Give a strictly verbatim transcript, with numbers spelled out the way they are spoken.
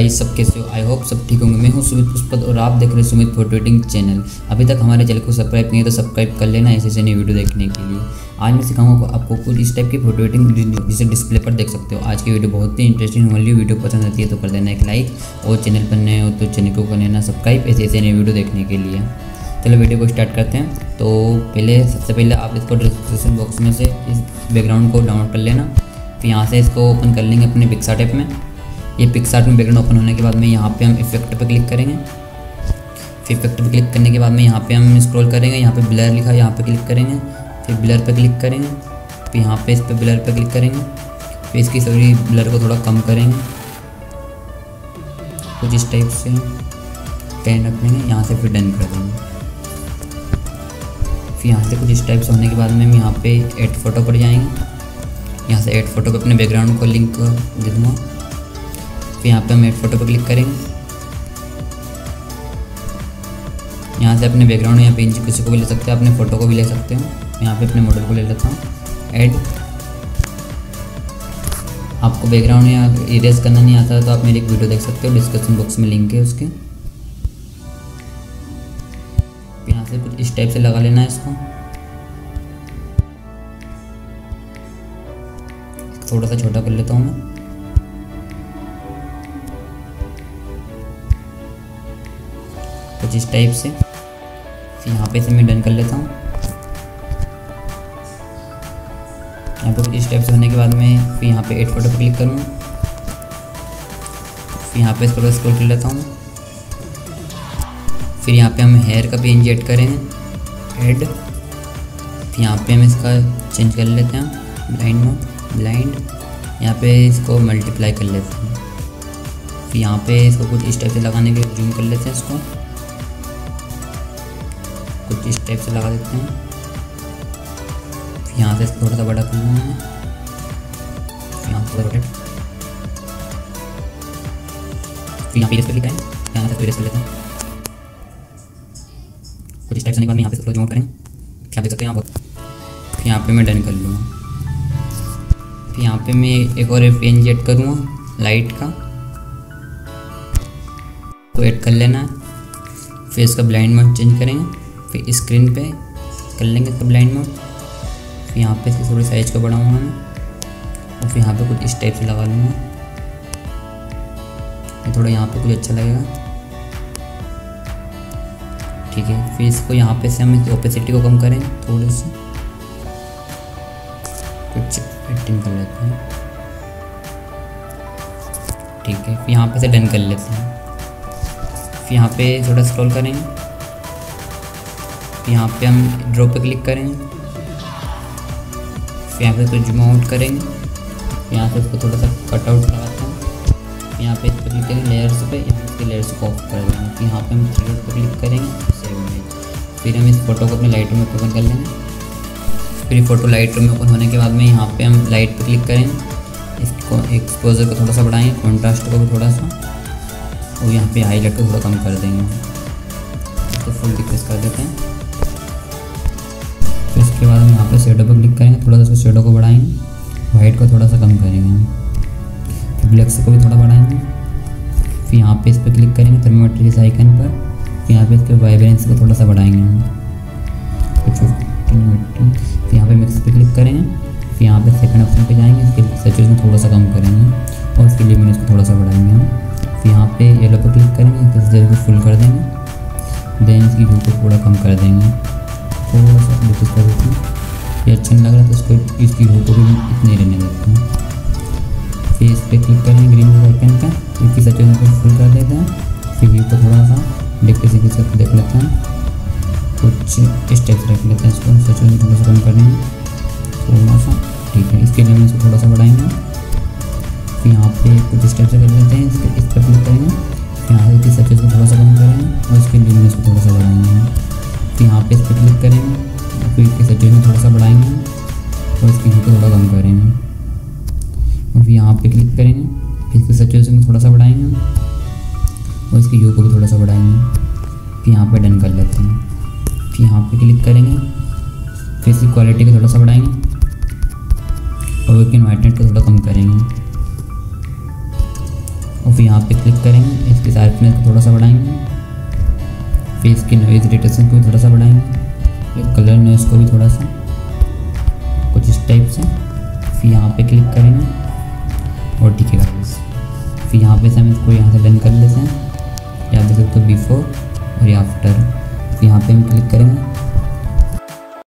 Guys, सब कैसे हो? आई होप सब ठीक होंगे। मैं हूं सुमित पुष्पत और आप देख रहे हैं सुमित फोटो एडिटिंग चैनल। अभी तक हमारे चैनल को सब्सक्राइब नहीं है तो सब्सक्राइब कर लेना ऐसे ऐसे नई वीडियो देखने के लिए। आज मैं सिखाऊंगा आपको कुछ इस टाइप की फोटो एडिटिंग जिसे डिस्प्ले पर देख सकते हो। आज की वीडियो बहुत ही इंटरेस्टिंग वाली वीडियो पसंद आती है तो कर देना एक लाइक, और चैनल पर नए हो तो चैनल को कर लेना सब्सक्राइब ऐसे ऐसे नई वीडियो देखने के लिए। चलो वीडियो को स्टार्ट करते हैं। तो पहले सबसे पहले आप इसको डिस्क्रिप्शन बॉक्स में से इस बैकग्राउंड को डाउनलोड कर लेना। फिर यहाँ से इसको ओपन कर लेंगे अपने पिक्सार्ट में। ये पिक्सार्ट में बैकग्राउंड ओपन होने के बाद में यहाँ पे हम इफेक्ट पे क्लिक करेंगे। फिर इफेक्ट पे क्लिक करने के बाद में यहाँ पे हम स्क्रॉल करेंगे, यहाँ पे ब्लर लिखा है यहाँ पे क्लिक करेंगे। फिर ब्लर पे क्लिक करेंगे, फिर यहाँ पे इस पे ब्लर पे क्लिक करेंगे। फिर इसकी सभी ब्लर को थोड़ा कम करेंगे, कुछ इस टाइप से टेन रख लेंगे। यहाँ से फिर डन कर देंगे। फिर यहाँ से कुछ इस टाइप से होने के बाद में हम यहाँ पे ऐड फोटो पर जाएंगे। यहाँ से ऐड फोटो पे अपने बैकग्राउंड को लिंक दे दूँगा। फिर यहाँ पे हम ऐड फोटो पर क्लिक करेंगे। यहाँ से अपने बैकग्राउंड या पेज किसी को भी ले सकते हो, अपने फ़ोटो को भी ले सकते हो। यहाँ पे अपने मॉडल को ले लेता हूँ ऐड। आपको बैकग्राउंड या इरेज करना नहीं आता तो आप मेरी एक वीडियो देख सकते हो, डिस्क्रिप्शन बॉक्स में लिंक है उसके। यहाँ से कुछ इस टाइप से लगा लेना है इसको। थोड़ा सा छोटा कर लेता हूँ मैं। कुछ इस टाइप से। फिर यहाँ पे से मैं डन कर लेता हूँ। यहाँ पे कुछ इस टाइप से होने के बाद में फिर यहाँ पे ऐड फोटो पर क्लिक करूँगा। फिर यहाँ पे इसको स्क्रॉल कर लेता हूँ। फिर यहाँ पे हम हेयर का पीएनजी ऐड करेंगे ऐड। फिर यहाँ पे हम इसका चेंज कर लेते हैं ब्लाइंड मोड, ब्लाइंड। यहाँ पे इसको मल्टीप्लाई कर लेते हैं। फिर यहाँ पे इसको कुछ इस टाइप से लगाने के जूम कर लेते हैं, इसको कुछ इस टाइप से लगा देते हैं। फिर यहाँ से इसको थोड़ा सा बड़ा कर लूँगा मैं। यहाँ से रोटेट। फिर यहाँ पे इरेज पे क्लिक करें, यहाँ से इरेज कर लेते हैं। कुछ इस टाइप से निकालने यहाँ पे जूम करें, क्या देख सकते हैं यहाँ पर। फिर यहाँ पे मैं डन कर लूँगा। फिर यहाँ पे मैं एक और पीएनजी ऐड करूँगा लाइट का, तो ऐड कर लेना है। फिर इसका ब्लाइंड मोड चेंज करेंगे। फिर स्क्रीन पे कर लेंगे इसका ब्लाइंड मोड। फिर यहाँ पे इसकी थोड़ी साइज को बढ़ाऊँगा मैं, और फिर यहाँ पे कुछ इस टाइप से लगा लूँगा। थोड़ा यहाँ पे कुछ अच्छा लगेगा, ठीक है। फिर इसको यहाँ पे से हम ओपेसिटी को कम करें थोड़ी सी, कुछ एडिटिंग कर लेते हैं, ठीक है। फिर यहाँ पे से डन कर लेते हैं। फिर यहाँ पे थोड़ा स्क्रॉल करेंगे। फिर यहाँ पे हम ड्रॉ पे क्लिक करेंगे। फिर यहाँ पे इसको जूम आउट करेंगे। यहाँ पे इसको थोड़ा सा कट आउट लगाते हैं। यहाँ पे इस पर क्लिक करेंगे लेयर्स पे, यहाँ पे लेयर्स को ऑफ कर देंगे। फिर यहाँ पे हम थ्री डॉट पे क्लिक करेंगे, सेव इमेज। फिर हम इस फोटो को अपने लाइट रूम में ओपन कर लेंगे। फिर फोटो लाइट रूम में ओपन होने के बाद में यहाँ पे हम लाइट पे क्लिक करेंगे। इसको एक्सपोजर को थोड़ा सा बढ़ाएंगे, कॉन्ट्रास्ट को भी थोड़ा सा, और यहाँ पे हाईलाइट को थोड़ा कम कर देंगे, इसको फुल डिक्रीज कर देते हैं। फिर इसके बाद हम यहाँ पे शेडो पे क्लिक करेंगे, थोड़ा सा शेडो को बढ़ाएंगे, वाइट को थोड़ा सा कम करेंगे हम। फिर ब्लैक को भी थोड़ा बढ़ाएंगे। फिर यहाँ पे इस पर क्लिक करेंगे थर्मोमीटर इस आइकन पर। फिर यहाँ पे इसके वाइब्रेंस को थोड़ा सा बढ़ाएंगे हम, फिर यहाँ पे मिक्स पे क्लिक करेंगे। फिर यहाँ पे सेकंड ऑप्शन पे जाएंगे, इसके सैचुरेशन को थोड़ा सा कम करेंगे, और इसके ल्यूमिनेंस को थोड़ा सा बढ़ाएंगे हम। फिर यहाँ पे येलो पे क्लिक करेंगे, इसके सैचुरेशन को फुल कर देंगे। देन इसकी ह्यू को थोड़ा कम कर देंगे, थोड़ा सा डिक्रीज कर देते हैं। ये अच्छा नहीं लग रहा तो इसको इसकी ह्यू को भी इतने रहने देते हैं। फिर इस पर क्लिक करेंगे ग्रीन आइकन पे, इसकी सैचुरेशन को फुल कर देते हैं। फिर ह्यू को थोड़ा सा डिक्रीज डिक्रीज करके देख लेते हैं, कुछ इस टाइप से रख लेते हैं। इसको सैचुरेशन थोड़ा सा कम कर देंगे थोड़ा सा, ठीक है। इसके लिए इसको थोड़ा सा बढ़ाएंगे। फिर यहाँ पे कुछ इस टाइप से कर लेते हैं, इसके इस पर क्लिक करेंगे। फिर यहाँ से इसकी सैचुरेशन को थोड़ा सा कम करेंगे, और इसके लिए इसको थोड़ा सा बढ़ाएंगे। फिर यहाँ पे इस पर क्लिक करेंगे। फिर इसकी सैचुरेशन थोड़ा सा बढ़ाएंगे, और इसकी ह्यू को थोड़ा कम करेंगे। और फिर यहाँ पे क्लिक करेंगे। फिर इसकी सैचुरेशन को थोड़ा सा बढ़ाएंगे, और इसकी ह्यू को भी थोड़ा सा बढ़ाएंगे। फिर यहाँ पे डन कर लेते हैं। फिर यहाँ पे क्लिक करेंगे। फिर इसकी क्वालिटी को थोड़ा सा बढ़ाएंगे, और ब्लैक एंड वाइट को थोड़ा कम करेंगे। और फिर यहाँ पे क्लिक करेंगे, इसकी शार्पनेस को थोड़ा सा बढ़ाएंगे, फिर इसकी नॉइज़ रिडक्शन को भी थोड़ा सा बढ़ाएंगे, फिर कलर नॉइज़ को भी थोड़ा सा कुछ इस टाइप से। फिर यहाँ पे क्लिक करेंगे और ठीक है गाइस, फिर यहाँ पे से हम इसको यहाँ से डन कर लेते हैं। यहाँ पे सकते हो बिफोर और या आफ्टर, फिर यहाँ पे हम क्लिक करेंगे